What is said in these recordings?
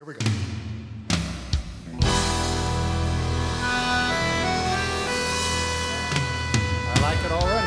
Here we go. I like it already.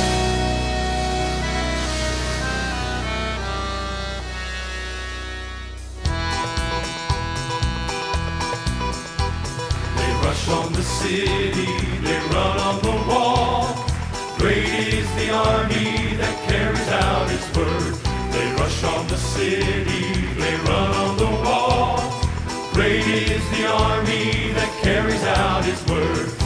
They rush on the city, they run on the wall. Great is the army that carries out his word. They rush on the city, they run on the wall. Great is the army that carries out his word.